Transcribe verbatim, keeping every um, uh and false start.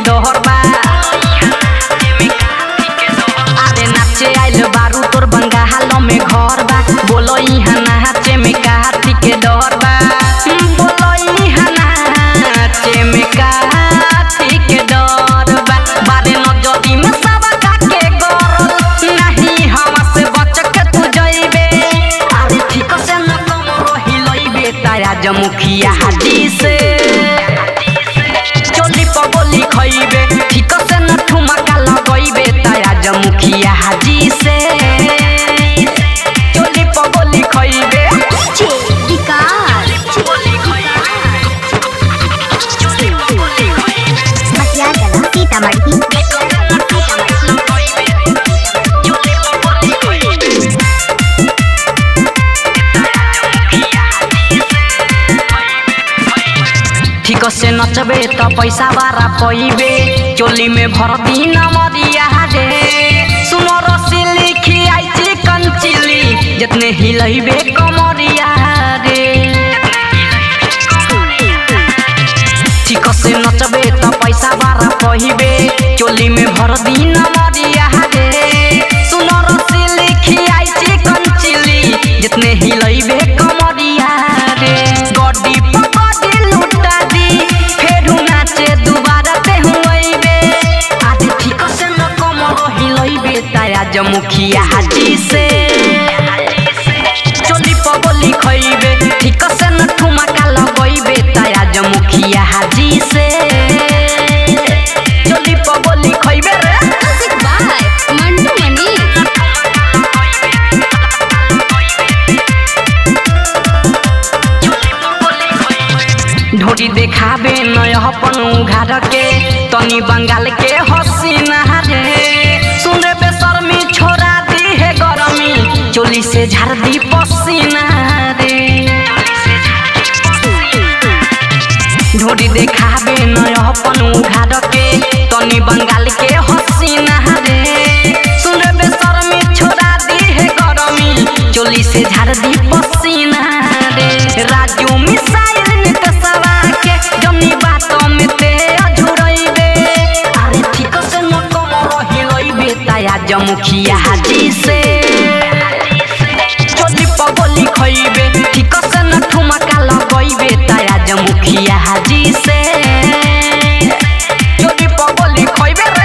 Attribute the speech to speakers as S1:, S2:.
S1: डोहर बा अरे नाचे आइल बारू तोर बंगाल में घर बा बोलो इहाँ नाचे में काथी के डोहर बा बोलो इहाँ नाचे में काथी के डोहर बा बारे नजरी में सब काके गरल नहीं हमसे बच के तू जइबे अरे ठीक से न कम रही लइबे ताया जमुखिया हाजी से चोली पगोली खइबे ठीक से न ठुमका लगइबे ताया जमुखिया हाजी से चोली पगोली खइबे ठीक से नचबे तो पैसा बारा पइबे चोली में भर दी नमरिया रे सुनो रसीली खियाई चिकन चिली जितने हिलइबे कमरिया रे ठीक से नचबे तो पैसा बारा पइबे चोली में भर दी नमरिया रे सुनो रसीली खियाई चिकन चिली जितने हिलइबे कमरिया रे गड्डी पकड़ी लुटा दी फेरू नाचे दोबारा ते हुइबे आदि ठीक से न कम रही लइबे ताया जमुखिया हाजी से चोली पगोली खइबे ठीक से न ठुमका लगइबे ताया जमुखिया हाजी से चोली पगोली खइबे रे
S2: मंटू मनी
S1: ढोरी देखाबे नय अपन उघार के तनी बंगाल के हसीना रे सुने बेशर्मी छोड़ा दी है गरमी चोली से झाड़ दी पसीना रे ढोरी देखाबे नय अपन उघार के तनी बंगाल के हसीना रे सुने बेशर्मी छोड़ा दी है गरमी चोली से झाड़ दी पसीना रे राजू मिसाइल जमुखिया हाजी से चोली पगोली खइबे ठीक से न ठुमका लगइबे ताया जमुखिया हाजी